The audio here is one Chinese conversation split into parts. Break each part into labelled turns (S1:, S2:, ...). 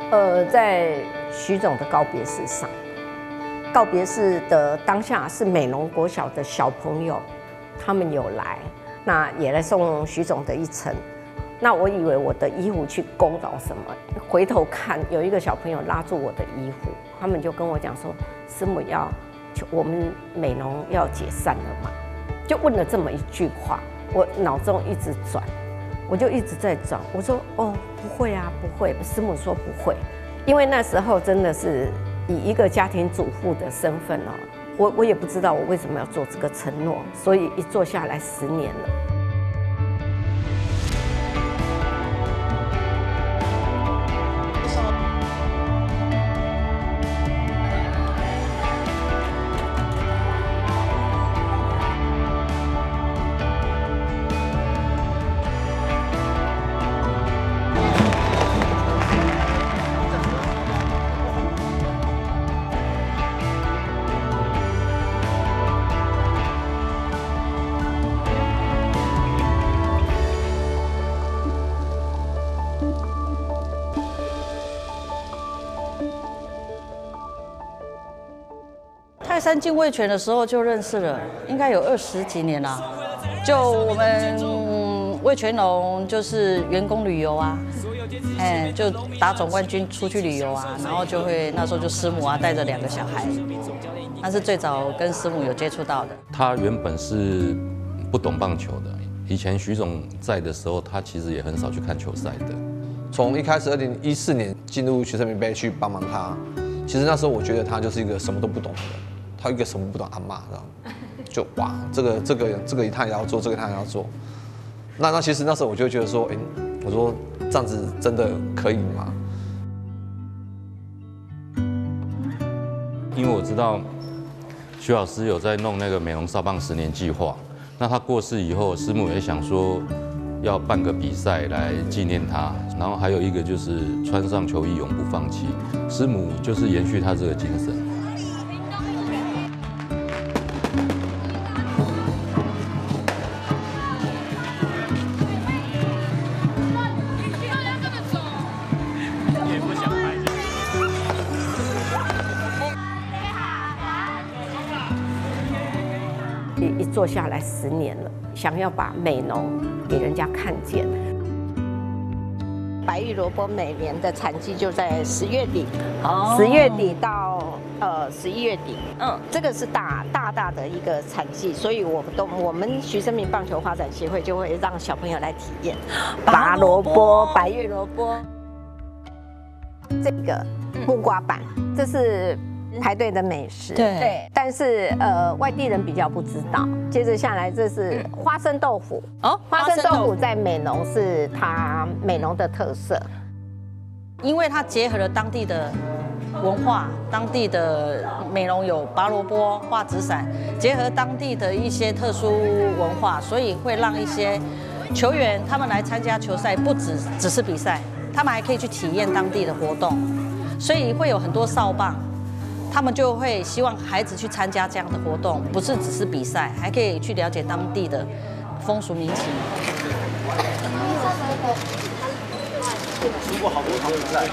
S1: 在徐总的告别式上，告别式的当下是美浓国小的小朋友，他们有来，那也来送徐总的一程。那我以为我的衣服去勾到什么，回头看有一个小朋友拉住我的衣服，他们就跟我讲说，师母我们美浓要解散了嘛，就问了这么一句话，我脑中一直转。我就一直在转，我说哦不会啊，不会。师母说不会，因为那时候真的是以一个家庭主妇的身份哦，我也不知道我为什么要做这个承诺，所以一做下来10年了。
S2: 泰山进卫权的时候就认识了，应该有20几年了。就我们卫权龙就是员工旅游啊，就打总冠军出去旅游啊，然后就会那时候就师母啊带着2个小孩，那是最早跟师母有接触到的。
S3: 他原本是不懂棒球的，以前徐总在的时候，他其实也很少去看球赛的。
S4: 从一开始2014年进入学生民杯去帮忙他，其实那时候我觉得他就是一个什么都不懂的人。他一个什么不懂阿嬷，就哇，这个他也要做，这个他也要做。那其实那时候我就觉得说，我说这样子真的可以吗？
S3: 因为我知道徐老师有在弄那个美浓少棒10年计划，那他过世以后，师母也想说要办个比赛来纪念他，然后还有一个就是穿上球衣永不放弃，师母就是延续他这个精神。
S1: 一做下来10年了，想要把美浓给人家看见。白玉萝卜每年的产季就在10月底，10月底到11月底，这个是大的一个产季，所以我们徐生民棒球发展协会就会让小朋友来体验拔萝卜、白玉萝卜。这个木瓜板，这是排队的美食，对，但是外地人比较不知道。接着下来，这是花生豆腐哦，花生豆腐在美浓是它美浓的特色，
S2: 因为它结合了当地的文化，当地的美浓有拔萝卜、画纸伞，结合当地的一些特殊文化，所以会让一些球员他们来参加球赛，不只是比赛，他们还可以去体验当地的活动，所以会有很多少棒。他们就会希望孩子去参加这样的活动，不是只是比赛，还可以去了解当地的风俗民情。
S5: 吃过好多场比赛，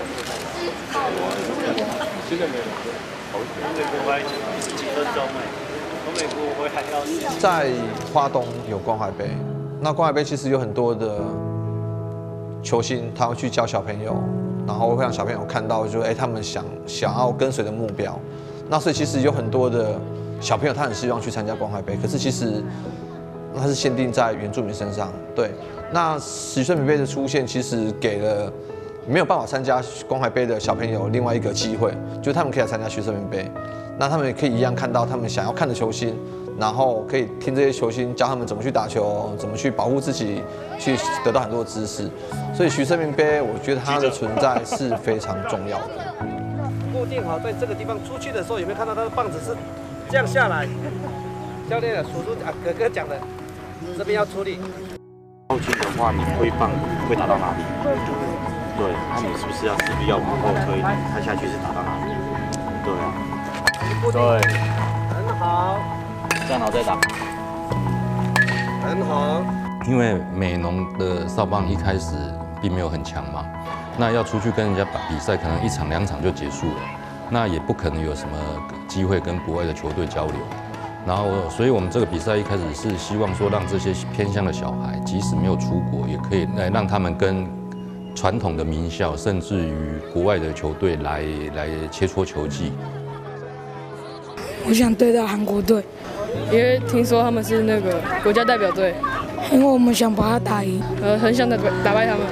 S5: 现在没有。美国还几分钟哎，从美国回来要。
S4: 在花东有关怀杯，那关怀杯其实有很多的球星，他会去教小朋友。然后会让小朋友看到，就是他们想要跟随的目标。那所以其实有很多的小朋友，他很希望去参加关怀杯，可是其实它是限定在原住民身上。对，那徐生民杯的出现，其实给了没有办法参加关怀杯的小朋友另外一个机会，就是他们可以来参加徐生民杯。那他们也可以一样看到他们想要看的球星，然后可以听这些球星教他们怎么去打球，怎么去保护自己，去得到很多的知识。所以徐生民杯，我觉得它的存在是非常重要的。
S6: 固定好在这个地方，出去的时候有没有看到他的棒子是这样下来？教练的叔叔哥哥讲的，这边要处理。
S5: 靠近的话，你挥棒会打到哪里？对，那你是不是要势必要往后推，它下去是打到哪里？对啊。对。
S6: 很好。
S5: 这样然后再打。
S6: 很好。
S3: 因为美浓的少棒一开始并没有很强嘛， 那要出去跟人家比赛，可能1场2场就结束了，那也不可能有什么机会跟国外的球队交流。然后，所以我们这个比赛一开始是希望说，让这些偏乡的小孩，即使没有出国，也可以来让他们跟传统的名校，甚至于国外的球队来切磋球技。
S7: 我想对到韩国队，
S8: 因为听说他们是那个国家代表队，
S7: 因为我们想把他打赢，
S8: 很想打败他们。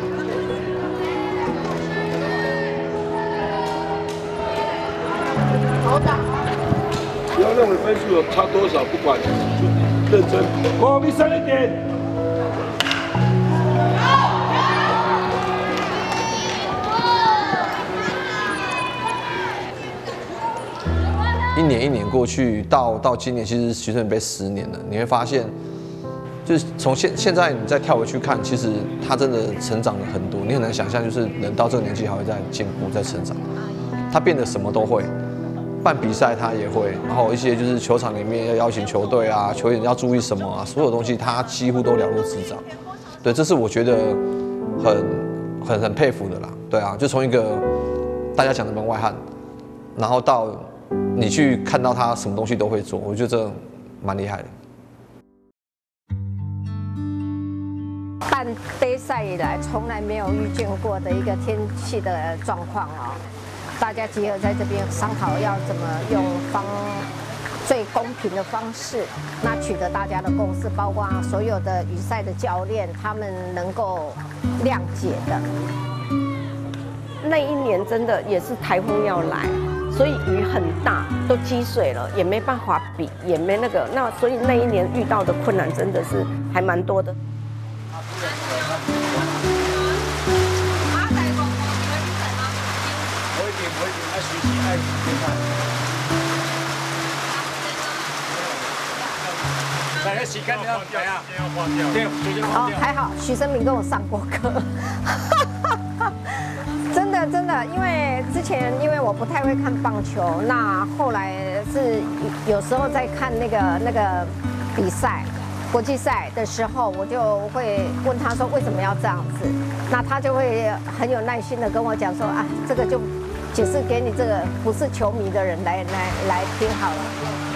S7: 好打。
S9: 不要认为分数有差多少，不管，就认真，往比赛一点。
S4: 一年一年过去，到今年，其实徐胜杯10年了。你会发现，就是从现在你再跳回去看，其实他真的成长了很多。你很难想象，就是人到这个年纪还会再进步、再成长。他变得什么都会。办比赛他也会，然后一些就是球场里面要邀请球队啊，球员要注意什么啊，所有东西他几乎都了如指掌。对，这是我觉得很佩服的啦。对啊，就从一个大家讲的门外汉，然后到你去看到他什么东西都会做，我觉得这蛮厉害的。
S1: 办杯赛以来从来没有遇见过的一个天气的状况哦。大家集合在这边商讨要怎么用最公平的方式，那取得大家的共识，包括所有的比赛的教练他们能够谅解的。
S10: 那一年真的也是台风要来，所以雨很大，都积水了，也没办法比，也没那个，那所以那一年遇到的困难真的是还蛮多的。
S1: 哦，还好徐生明跟我上过课，真的，因为之前因为我不太会看棒球，那后来是有时候在看那个比赛。国际赛的时候，我就会问他说为什么要这样子，那他就会很有耐心的跟我讲说啊，这个就解释给你这个不是球迷的人来听好了。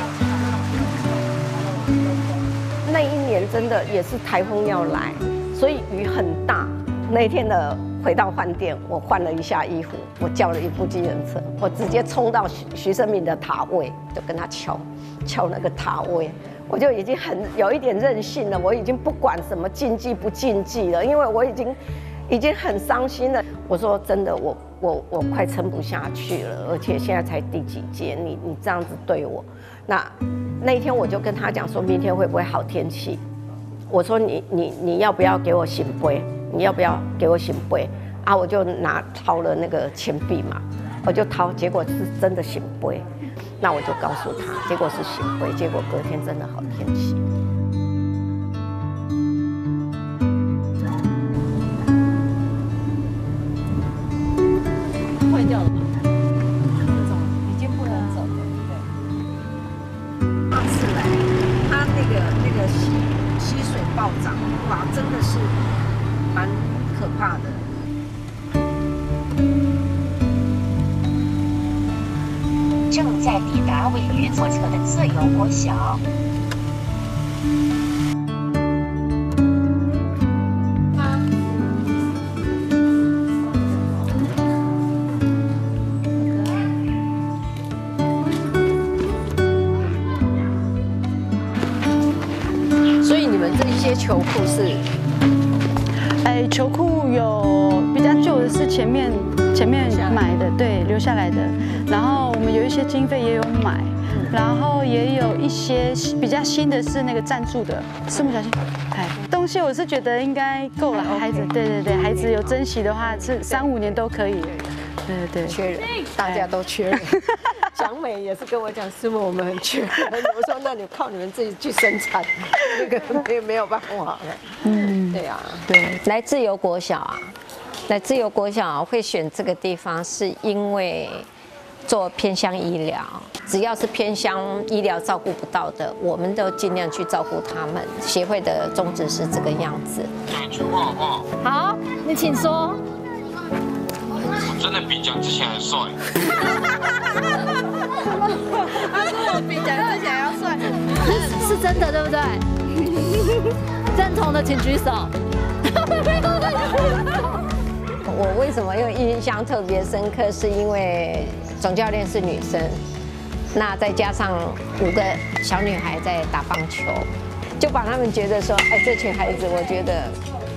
S10: 那一年真的也是台风要来，所以雨很大。那天的回到饭店，我换了一下衣服，我叫了一部计程车，我直接冲到徐生明的塔位，就跟他敲那个塔位。我就已经有一点任性了，我已经不管什么竞技不竞技了，因为我已经很伤心了。我说真的，我快撑不下去了，而且现在才第几届，你这样子对我，那一天我就跟他讲说，明天会不会好天气？我说你要不要给我醒杯？你要不要给我醒杯？啊，我就掏了那个钱币嘛，我就掏，结果是真的醒杯。那我就告诉他，结果是醒杯，结果隔天真的好天气。
S2: 坏掉了吗？已经不能走了。
S10: 上次来，他那个溪水暴涨，哇，真的是蛮可怕的。
S11: 正在抵达位于左侧的自由国小。
S10: 所以你们这些球裤是？
S12: 球裤有比较旧的是前面买的，对，留下来的。然后我们有一些经费也有买，然后也有一些比较新的是那个赞助的，是不小心。东西我是觉得应该够了，孩子，对，孩子有珍惜的话是3、5年都可以。对，
S10: 缺人，大家都缺人。蒋美也是跟我讲，师傅我们很缺人。我说那你靠你们自己去生产，那个没有办法了。对啊，
S1: 对，来自由国小啊，来自由国小会选这个地方，是因为做偏乡医疗，只要是偏乡医疗照顾不到的，我们都尽量去照顾他们。协会的宗旨是这个样子。
S11: 满出握握。
S13: 好，你请说。 真的比讲之前还帅。
S14: 他说我比讲之前还要帅，是真的对不对？认同的请举手。
S10: 我为什么又印象特别深刻？是因为总教练是女生，那再加上5个小女孩在打棒球，就把他们觉得说，哎，这群孩子，我觉得，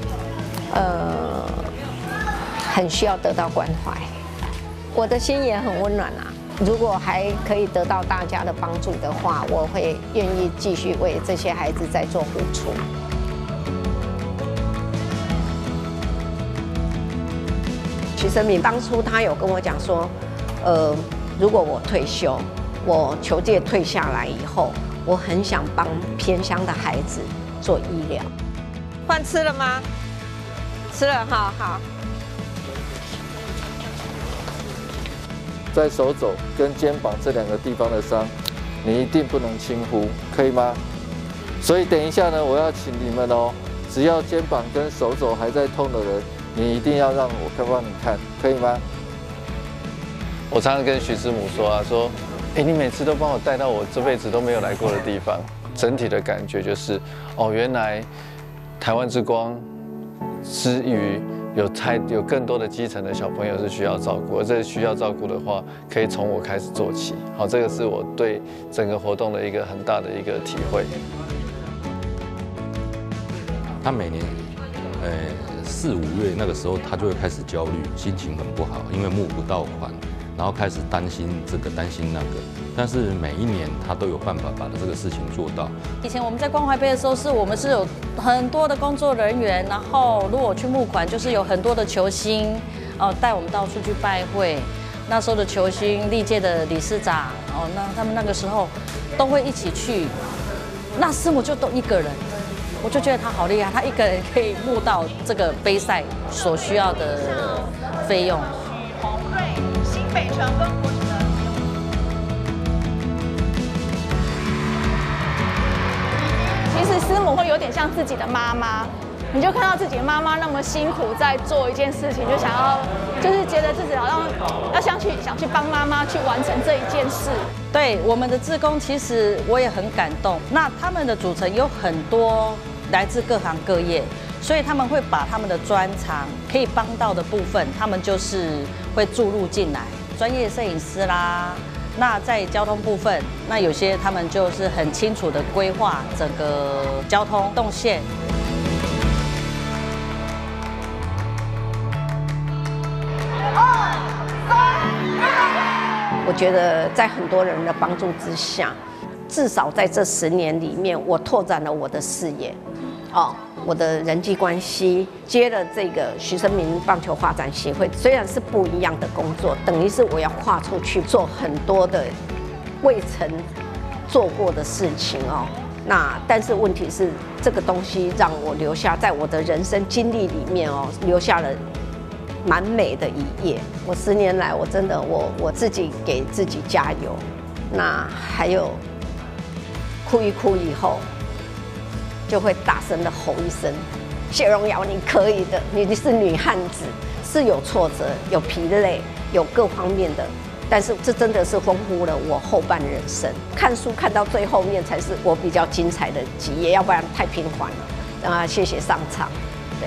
S10: 很需要得到关怀。我的心也很温暖啊。如果还可以得到大家的帮助的话，我会愿意继续为这些孩子在做付出。徐生明当初他有跟我讲说，如果我退休，我球界退下来以后，我很想帮偏乡的孩子做医疗。饭吃了吗？吃了，好好。
S15: 在手肘跟肩膀这2个地方的伤，你一定不能轻忽，可以吗？所以等一下呢，我要请你们哦，只要肩膀跟手肘还在痛的人，你一定要让我帮你看，可以吗？
S16: 我常常跟徐师母说啊，说，哎，你每次都帮我带到我这辈子都没有来过的地方，整体的感觉就是，哦，原来台湾之光之余。有更多的基层的小朋友是需要照顾，而这需要照顾的话，可以从我开始做起。好，这个是我对整个活动的一个很大的一个体会。
S3: 他每年4、5月那个时候，他就会开始焦虑，心情很不好，因为募不到款，然后开始担心这个担心那个。但是每一年他都有办法把这个事情做到。
S2: 以前我们在关怀杯的时候，我们是有很多的工作人员，然后如果去募款，就是有很多的球星，带我们到处去拜会。那时候的球星、历届的理事长，那他们那个时候都会一起去。那师母就都1个人，我就觉得他好厉害，他1个人可以募到这个杯赛所需要的费用。
S17: 洪瑞、新北城跟国城。
S18: 其实师母会有点像自己的妈妈，你就看到自己的妈妈那么辛苦在做一件事情，就想要，就是觉得自己好像要想去帮妈妈去完成这一件事。
S2: 对我们的志工，其实我也很感动。那他们的组成有很多来自各行各业，所以他们会把他们的专长可以帮到的部分，他们就是会注入进来，专业摄影师啦。那在交通部分，那有些他们就是很清楚的规划整个交通动线。
S10: 我觉得在很多人的帮助之下，至少在这10年里面，我拓展了我的视野，我的人际关系，接了这个徐生明棒球发展协会，虽然是不一样的工作，等于是我要跨出去做很多的未曾做过的事情哦。那但是问题是，这个东西让我留下在我的人生经历里面哦，留下了蛮美的一页。我10年来，我真的我自己给自己加油。那还有哭一哭以后，就会大声的吼一声：“谢荣瑶，你可以的，你是女汉子，是有挫折、有疲累、有各方面的，但是这真的是丰富了我后半人生。看书看到最后面才是我比较精彩的几页，要不然太平凡了。谢谢上场，对。”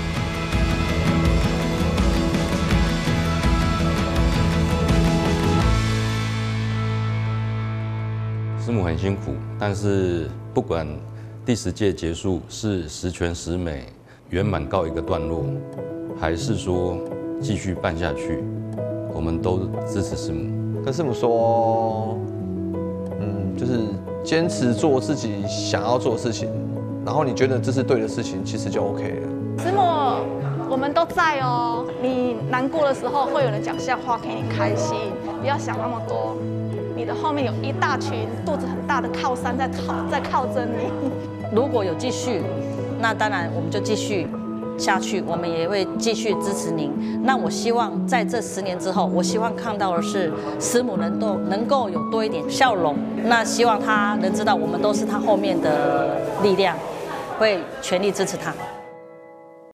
S3: 师母很辛苦，但是不管第10届结束是10全10美圆满告一个段落，还是说继续办下去，我们都支持师母。
S4: 跟师母说，就是坚持做自己想要做的事情，然后你觉得这是对的事情，其实就 OK 了。
S18: 师母，我们都在哦。你难过的时候，会有人讲笑话给你开心，不要想那么多。你的后面有一大群肚子很大的靠山在靠着你。
S2: 如果有继续，那当然我们就继续下去，我们也会继续支持您。那我希望在这10年之后，我希望看到的是师母能够有多一点笑容。那希望他能知道，我们都是他后面的力量，会全力支持他。